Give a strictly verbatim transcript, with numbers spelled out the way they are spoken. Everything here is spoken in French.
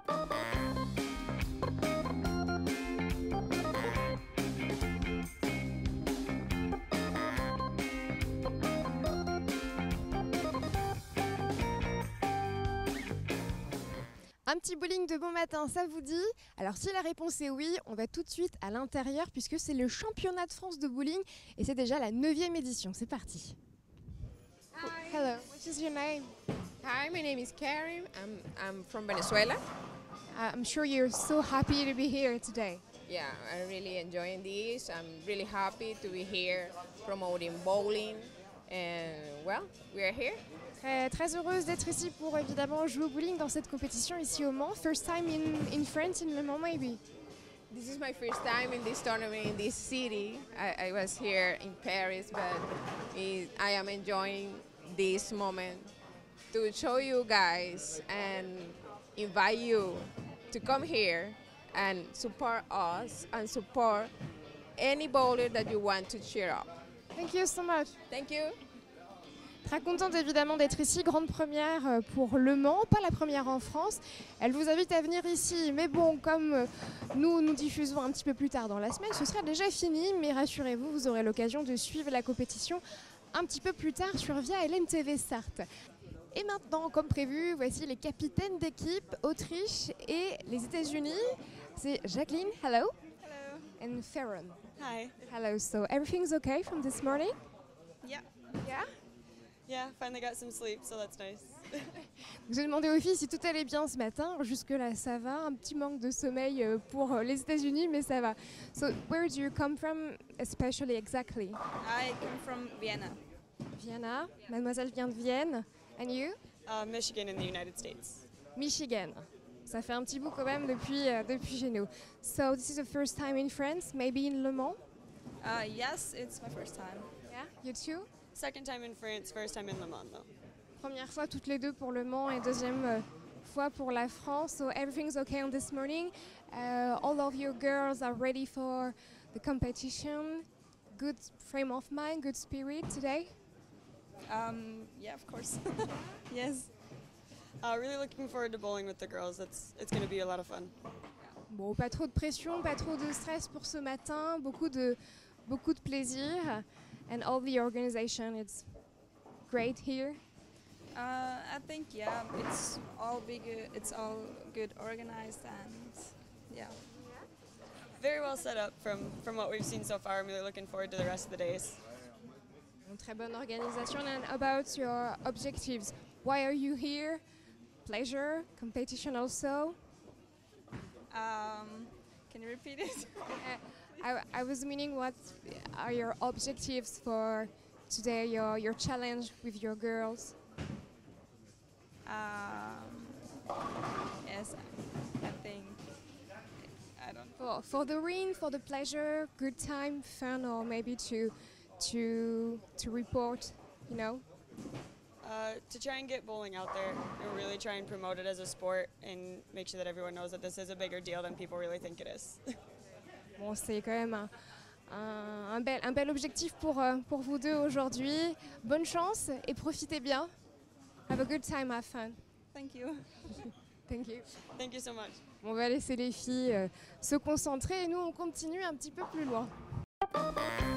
Un petit bowling de bon matin, ça vous dit? Alors si la réponse est oui, on va tout de suite à l'intérieur puisque c'est le championnat de France de bowling et c'est déjà la neuvième édition. C'est parti. Hi. Hello, what is your name? Hi, my name is Karim. I'm I'm from Venezuela. I'm sure you're so happy to be here today. Yeah, I'm really enjoying this. I'm really happy to be here promoting bowling. And well, we are here. Très, très heureuse d'être ici pour évidemment jouer au bowling dans cette compétition ici au Mans. First time in, in France, in Le Mans maybe. This is my first time in this tournament in this city. I, I was here in Paris, but it, I am enjoying this moment to show you guys and invite you to come here and support us and support any bowler that you want to cheer up. Thank you so much. Thank you. Très contente évidemment d'être ici, grande première pour Le Mans, pas la première en France. Elle vous invite à venir ici, mais bon, comme nous nous diffusons un petit peu plus tard dans la semaine, ce sera déjà fini, mais rassurez-vous, vous aurez l'occasion de suivre la compétition un petit peu plus tard sur Via L N T V Sarthe. Et maintenant, comme prévu, voici les capitaines d'équipe, Autriche et les États-Unis. C'est Jacqueline, hello. Hello. And Farron. Hi. Hello, so everything's okay from this morning? Yeah. Yeah? Yeah, finally got some sleep, so that's nice. J'ai demandé aux filles si tout allait bien ce matin. Jusque-là, ça va. Un petit manque de sommeil pour les États-Unis, mais ça va. So, where do you come from, especially exactly? I come from Vienna. Vienna. Mademoiselle vient de Vienne. And you? Uh, Michigan in the United States. Michigan. Ça fait un petit bout quand même depuis, euh, depuis chez nous. So, this is the first time in France, maybe in Le Mans? Uh, yes, it's my first time. Yeah, you too? Second time in France, first time in Le Mans though. Première fois toutes les deux pour Le Mans et deuxième euh, fois pour la France. So everything's okay on this morning. Uh, all of your girls are ready for the competition. Good frame of mind, good spirit today. Um, yeah, of course. Yes. Uh, really looking forward to bowling with the girls. It's it's going to be a lot of fun. Bon, pas trop de pression, pas trop de stress pour ce matin. Beaucoup de beaucoup de plaisir. And all the organization, it's great here. Uh, I think yeah, it's all big. It's all good organized and yeah, very well set up from from what we've seen so far. I'm really looking forward to the rest of the days. Une très bonne organisation. And about your objectives, why are you here? Pleasure, competition also. Um, can you repeat it? uh, I, I was meaning, what are your objectives for today? Your your challenge with your girls. Um, yes, I think, I don't For, know. for the win, for the pleasure, good time, fun, or maybe to to to report, you know? Uh, to try and get bowling out there and really try and promote it as a sport and make sure that everyone knows that this is a bigger deal than people really think it is. Bon, c'est quand même un, un, un, bel, un bel objectif pour, euh, pour vous deux aujourd'hui. Bonne chance et profitez bien. Have a good time, have fun. Thank you. Thank you. Thank you so much. On va laisser les filles euh, se concentrer et nous on continue un petit peu plus loin.